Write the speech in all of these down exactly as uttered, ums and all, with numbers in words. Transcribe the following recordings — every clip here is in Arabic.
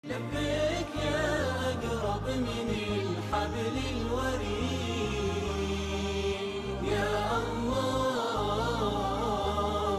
لبيك يا أقرب من الحبل الوريد يا الله.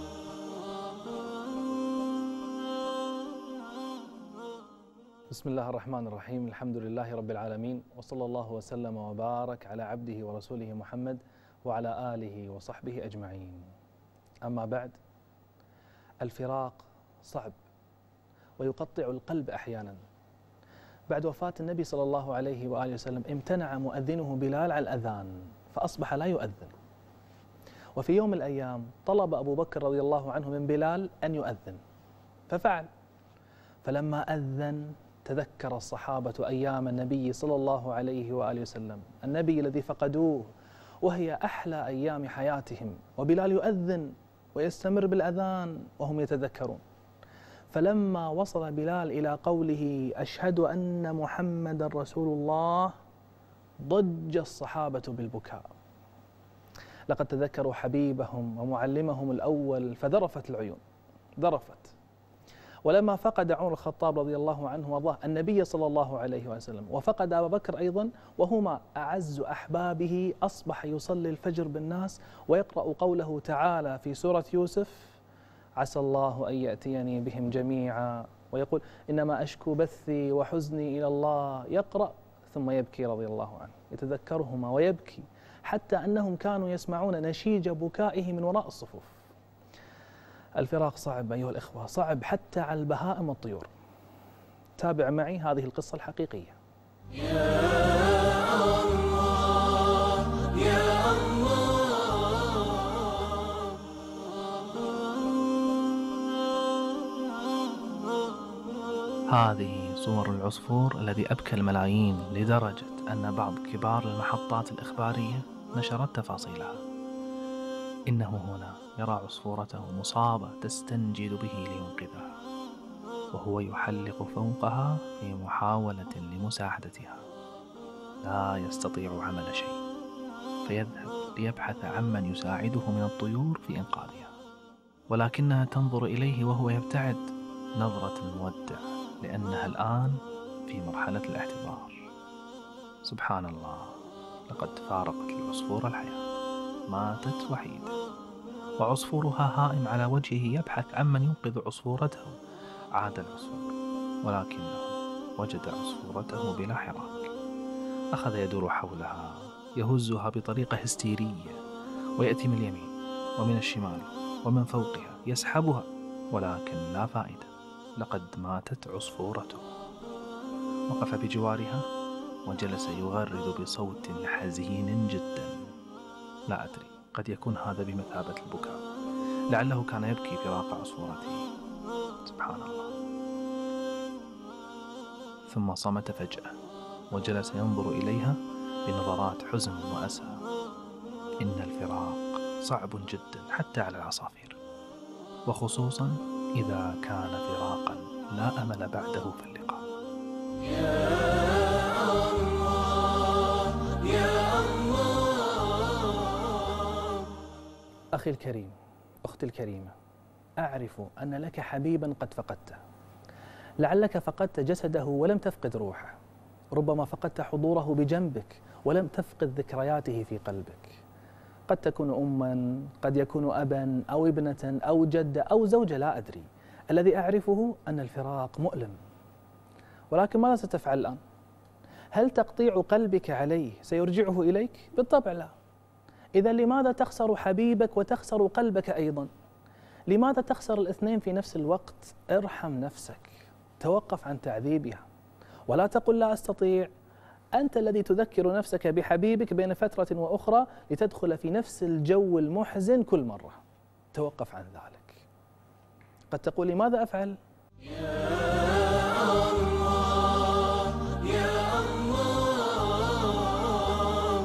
بسم الله الرحمن الرحيم. الحمد لله رب العالمين، وصلى الله وسلم وبارك على عبده ورسوله محمد وعلى آله وصحبه أجمعين. أما بعد، الفراق صعب ويقطع القلب أحيانا. بعد وفاة النبي صلى الله عليه وآله وسلم امتنع مؤذنه بلال عن الأذان فأصبح لا يؤذن. وفي يوم من الأيام طلب أبو بكر رضي الله عنه من بلال أن يؤذن ففعل. فلما أذن تذكر الصحابة أيام النبي صلى الله عليه وآله وسلم، النبي الذي فقدوه وهي أحلى أيام حياتهم، وبلال يؤذن ويستمر بالأذان وهم يتذكرون. فلما وصل بلال إلى قوله أشهد أن محمد رسول الله ضج الصحابة بالبكاء. لقد تذكروا حبيبهم ومعلمهم الأول فذرفت العيون، ذرفت. ولما فقد عمر الخطاب رضي الله عنه وارضاه النبي صلى الله عليه وسلم، وفقد أبا بكر أيضا وهما أعز أحبابه، أصبح يصلي الفجر بالناس ويقرأ قوله تعالى في سورة يوسف عسى الله أن يأتيني بهم جميعا، ويقول إنما أشكو بثي وحزني إلى الله، يقرأ ثم يبكي رضي الله عنه، يتذكرهما ويبكي حتى أنهم كانوا يسمعون نشيج بكائه من وراء الصفوف. الفراق صعب أيها الإخوة، صعب حتى على البهائم والطيور. تابع معي هذه القصة الحقيقية. يا الله يا الله. هذه صور العصفور الذي أبكى الملايين لدرجة أن بعض كبار المحطات الإخبارية نشرت تفاصيلها. إنه هنا يرى عصفورته مصابة تستنجد به لينقذها، وهو يحلق فوقها في محاولة لمساعدتها. لا يستطيع عمل شيء، فيذهب ليبحث عمن يساعده من الطيور في إنقاذها، ولكنها تنظر إليه وهو يبتعد نظرة المودع، لأنها الآن في مرحلة الاحتضار. سبحان الله، لقد فارقت العصفور الحياة، ماتت وحيدة، وعصفورها هائم على وجهه يبحث عمن ينقذ عصفورته. عاد العصفور ولكنه وجد عصفورته بلا حراك. أخذ يدور حولها يهزها بطريقة هستيرية، ويأتي من اليمين ومن الشمال ومن فوقها يسحبها، ولكن لا فائدة، لقد ماتت عصفورته. وقف بجوارها وجلس يغرد بصوت حزين جدا. لا أدري، قد يكون هذا بمثابة البكاء، لعله كان يبكي فراق عصفورته. سبحان الله. ثم صمت فجأة وجلس ينظر إليها بنظرات حزن وأسى. إن الفراق صعب جدا حتى على العصافير، وخصوصا إذا كان فراقا لا أمل بعده في اللقاء. يا الله يا الله. أخي الكريم، أختي الكريمة، أعرف أن لك حبيبا قد فقدته. لعلك فقدت جسده ولم تفقد روحه، ربما فقدت حضوره بجنبك ولم تفقد ذكرياته في قلبك. قد تكون أما، قد يكون أبا أو ابنة أو جدة أو زوجة، لا أدري. الذي أعرفه أن الفراق مؤلم، ولكن ماذا ستفعل الآن؟ هل تقطيع قلبك عليه سيرجعه إليك؟ بالطبع لا. إذا لماذا تخسر حبيبك وتخسر قلبك أيضا؟ لماذا تخسر الاثنين في نفس الوقت؟ ارحم نفسك، توقف عن تعذيبها، ولا تقل لا أستطيع. أنت الذي تذكر نفسك بحبيبك بين فترة وأخرى لتدخل في نفس الجو المحزن كل مرة. توقف عن ذلك. قد تقول لماذا أفعل؟ يا الله يا الله.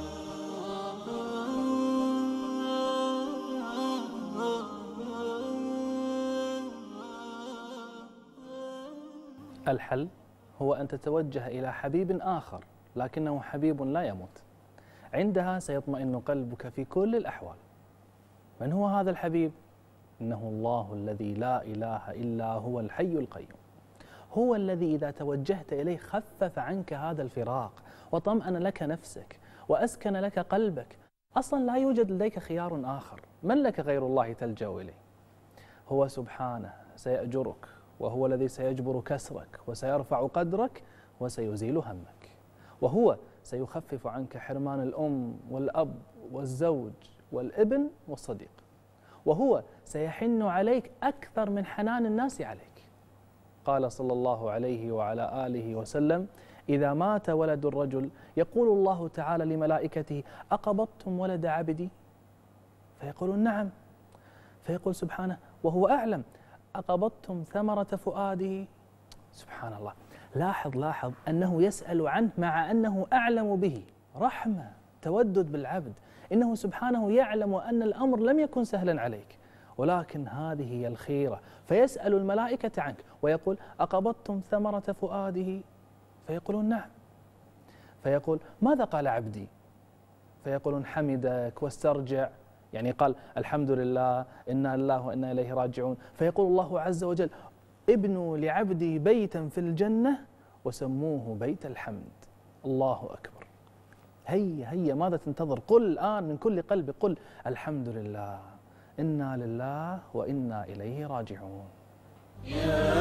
الحل هو أن تتوجه إلى حبيب آخر، لكنه حبيب لا يموت. عندها سيطمئن قلبك في كل الأحوال. من هو هذا الحبيب؟ إنه الله الذي لا إله إلا هو الحي القيوم. هو الذي إذا توجهت إليه خفف عنك هذا الفراق وطمأن لك نفسك وأسكن لك قلبك. أصلا لا يوجد لديك خيار آخر، من لك غير الله تلجأ إليه؟ هو سبحانه سيأجرك، وهو الذي سيجبر كسرك وسيرفع قدرك وسيزيل همك، وهو سيخفف عنك حرمان الأم والأب والزوج والابن والصديق، وهو سيحن عليك أكثر من حنان الناس عليك. قال صلى الله عليه وعلى آله وسلم: إذا مات ولد الرجل يقول الله تعالى لملائكته: أقبضتم ولد عبدي؟ فيقولون: نعم. فيقول سبحانه وهو أعلم: أقبضتم ثمرة فؤاده؟ سبحان الله. لاحظ لاحظ أنه يسأل عنه مع أنه أعلم به. رحمة، تودد بالعبد. إنه سبحانه يعلم أن الأمر لم يكن سهلا عليك، ولكن هذه هي الخيرة. فيسأل الملائكة عنك ويقول: أقبضتم ثمرة فؤاده؟ فيقولون: نعم. فيقول: ماذا قال عبدي؟ فيقولون: حمدك واسترجع، يعني قال الحمد لله، إنا لله وإنا إليه راجعون. فيقول الله عز وجل: ابنوا لعبدي بيتا في الجنة وسموه بيت الحمد. الله أكبر. هيا هيا، ماذا تنتظر؟ قل الآن من كل قلب، قل الحمد لله، إنا لله وإنا إليه راجعون. يا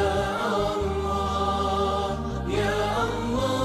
الله يا الله.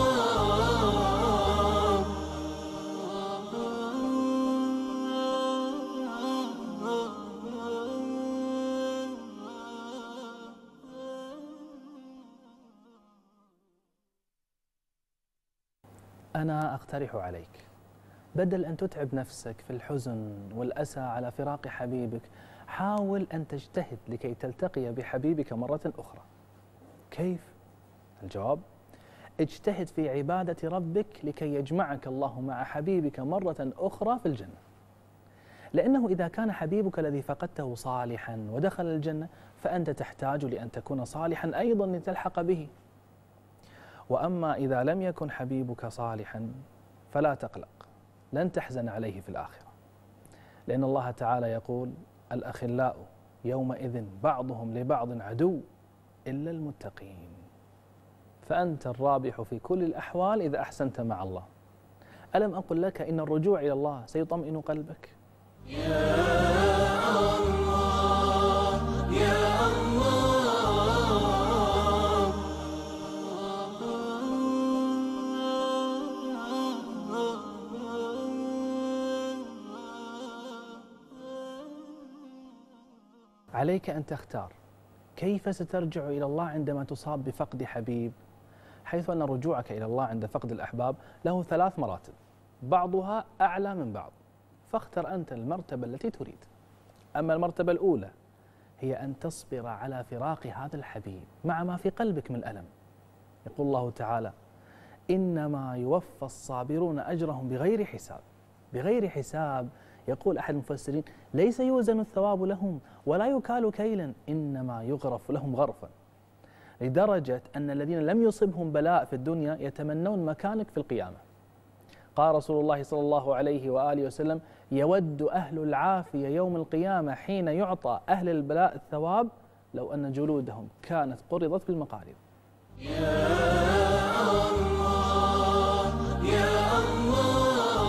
أنا أقترح عليك، بدل أن تتعب نفسك في الحزن والأسى على فراق حبيبك، حاول أن تجتهد لكي تلتقي بحبيبك مرة أخرى. كيف؟ الجواب: اجتهد في عبادة ربك لكي يجمعك الله مع حبيبك مرة أخرى في الجنة. لأنه إذا كان حبيبك الذي فقدته صالحا ودخل الجنة، فأنت تحتاج لأن تكون صالحا أيضا لتلحق به. وأما إذا لم يكن حبيبك صالحا فلا تقلق، لن تحزن عليه في الآخرة، لأن الله تعالى يقول: الأخلاء يومئذ بعضهم لبعض عدو إلا المتقين. فأنت الرابح في كل الأحوال إذا أحسنت مع الله. ألم أقل لك إن الرجوع إلى الله سيطمئن قلبك؟ يا الله يا الله. عليك أن تختار كيف سترجع إلى الله عندما تصاب بفقد حبيب، حيث أن رجوعك إلى الله عند فقد الأحباب له ثلاث مراتب، بعضها أعلى من بعض، فاختر أنت المرتبة التي تريد. أما المرتبة الأولى هي أن تصبر على فراق هذا الحبيب مع ما في قلبك من ألم. يقول الله تعالى: إنما يوفى الصابرون أجرهم بغير حساب. بغير حساب، يقول أحد المفسرين: ليس يوزن الثواب لهم ولا يكال كيلا، إنما يغرف لهم غرفا، لدرجة أن الذين لم يصبهم بلاء في الدنيا يتمنون مكانك في القيامة. قال رسول الله صلى الله عليه وآله وسلم: يود أهل العافية يوم القيامة حين يعطى أهل البلاء الثواب لو أن جلودهم كانت قرضت بالمقاريض. يا الله يا الله.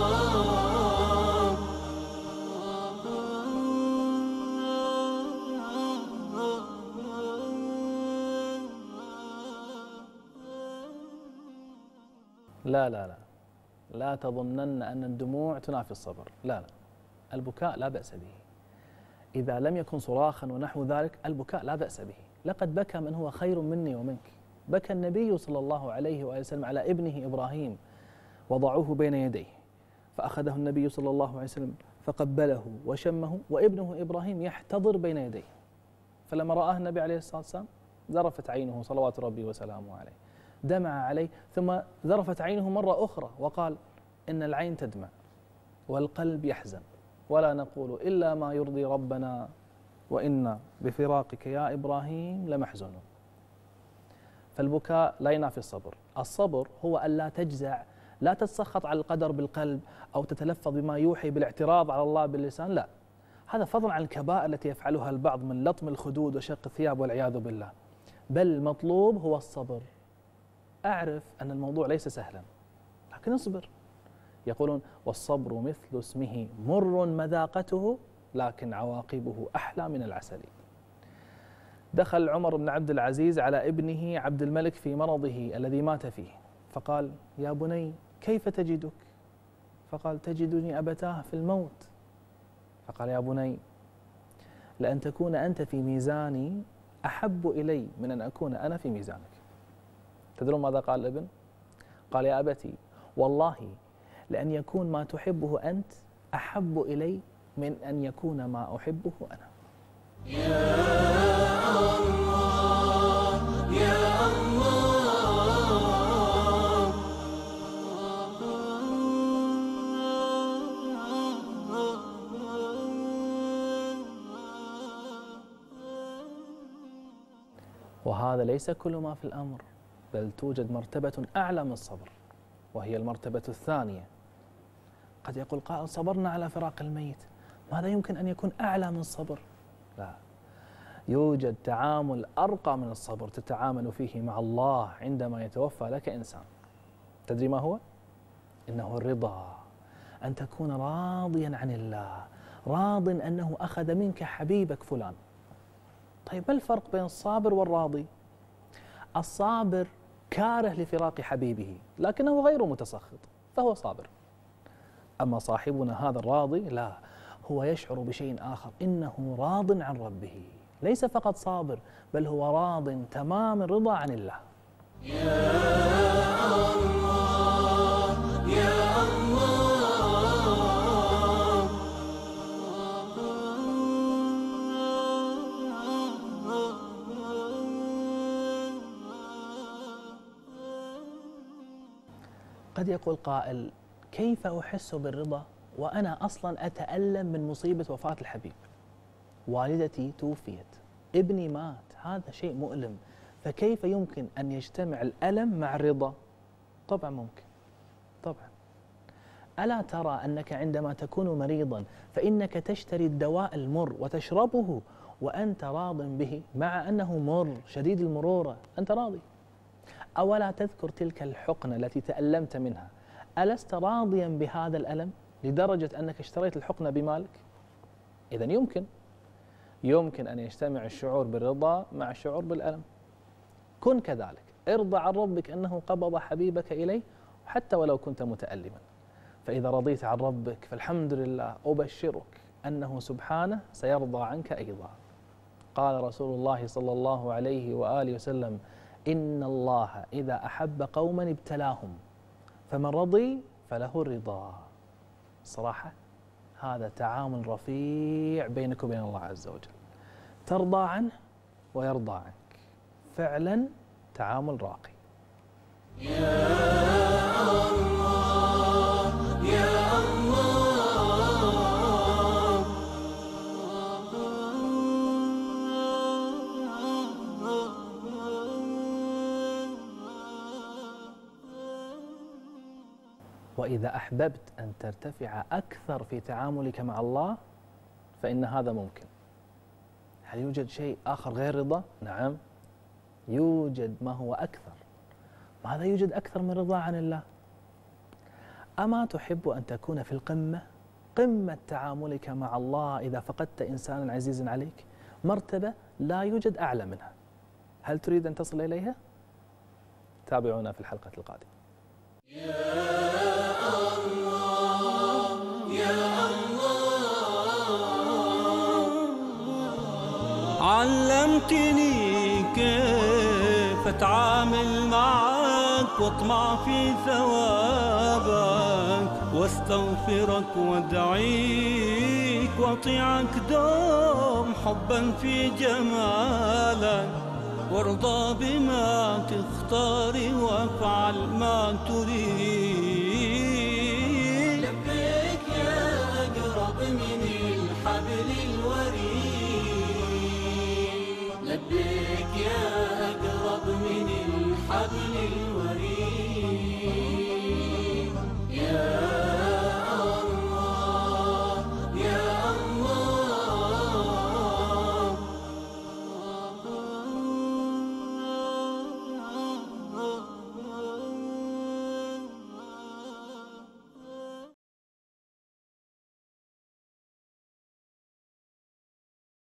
لا لا لا لا تظنن أن الدموع تنافي الصبر، لا لا، البكاء لا بأس به. إذا لم يكن صراخا ونحو ذلك، البكاء لا بأس به. لقد بكى من هو خير مني ومنك. بكى النبي صلى الله عليه وآله وسلم على ابنه إبراهيم، وضعوه بين يديه، فأخذه النبي صلى الله عليه وسلم فقبله وشمه، وابنه إبراهيم يحتضر بين يديه. فلما رآه النبي عليه الصلاة والسلام ذرفت عينه صلوات ربي وسلامه عليه، دمع عليه، ثم ذرفت عينه مرة أخرى وقال: إن العين تدمع والقلب يحزن، ولا نقول إلا ما يرضي ربنا، وإنا بفراقك يا إبراهيم لمحزونون. فالبكاء لا ينافي الصبر. الصبر هو أن لا تجزع، لا تتسخط على القدر بالقلب أو تتلفظ بما يوحي بالاعتراض على الله باللسان، لا، هذا فضلا عن الكبائر التي يفعلها البعض من لطم الخدود وشق الثياب والعياذ بالله. بل المطلوب هو الصبر. أعرف أن الموضوع ليس سهلا لكن اصبر. يقولون والصبر مثل اسمه مر مذاقته لكن عواقبه أحلى من العسل. دخل عمر بن عبد العزيز على ابنه عبد الملك في مرضه الذي مات فيه، فقال يا بني كيف تجدك؟ فقال تجدني أبتاه في الموت. فقال يا بني لأن تكون أنت في ميزاني أحب إلي من أن أكون أنا في ميزانك. تدرون ماذا قال الابن؟ قال يا أبتي والله لأن يكون ما تحبه أنت أحب إلي من أن يكون ما أحبه أنا. يا الله يا الله. وهذا ليس كل ما في الأمر، بل توجد مرتبة أعلى من الصبر وهي المرتبة الثانية. قد يقول قائل صبرنا على فراق الميت، ماذا يمكن أن يكون أعلى من الصبر؟ لا، يوجد تعامل أرقى من الصبر تتعامل فيه مع الله عندما يتوفى لك إنسان. تدري ما هو؟ إنه الرضا، أن تكون راضيا عن الله، راض أنه أخذ منك حبيبك فلان. طيب ما الفرق بين الصابر والراضي؟ الصابر كاره لفراق حبيبه لكنه غير متسخط فهو صابر. أما صاحبنا هذا الراضي لا، هو يشعر بشيء آخر، إنه راض عن ربه، ليس فقط صابر بل هو راض تمام الرضا عن الله. يا الله يا الله. قد يقول قائل كيف أحس بالرضا وأنا أصلا أتألم من مصيبة وفاة الحبيب؟ والدتي توفيت، ابني مات، هذا شيء مؤلم، فكيف يمكن أن يجتمع الألم مع الرضا؟ طبعا ممكن، طبعا. ألا ترى أنك عندما تكون مريضا فإنك تشتري الدواء المر وتشربه وأنت راض به مع أنه مر شديد المرورة، أنت راضي. أولا تذكر تلك الحقنة التي تألمت منها، ألست راضيا بهذا الألم لدرجة أنك اشتريت الحقنة بمالك؟ إذن يمكن يمكن أن يجتمع الشعور بالرضا مع الشعور بالألم. كن كذلك، ارضى عن ربك أنه قبض حبيبك إليه حتى ولو كنت متألما. فإذا رضيت عن ربك فالحمد لله، أبشرك أنه سبحانه سيرضى عنك أيضا. قال رسول الله صلى الله عليه وآله وسلم إن الله إذا أحب قوما ابتلاهم فمن رضي فله الرضا. صراحة هذا تعامل رفيع بينك وبين الله عز وجل، ترضى عنه ويرضى عنك، فعلا تعامل راقي. يا الله يا الله. وإذا أحببت أن ترتفع أكثر في تعاملك مع الله فإن هذا ممكن. هل يوجد شيء آخر غير رضا؟ نعم، يوجد ما هو أكثر. ماذا يوجد أكثر من رضا عن الله؟ أما تحب أن تكون في القمة، قمة تعاملك مع الله إذا فقدت إنسانا عزيزا عليك، مرتبة لا يوجد أعلى منها. هل تريد أن تصل إليها؟ تابعونا في الحلقة القادمة. علمتني كيف اتعامل معك واطمع في ثوابك واستغفرك وادعيك واطيعك دوم حبا في جمالك وارضى بما تختار وافعل ما تريد. لبيك يا أقرب من الحبل الوريد، لبيك يا أقرب من الحبل الوريد.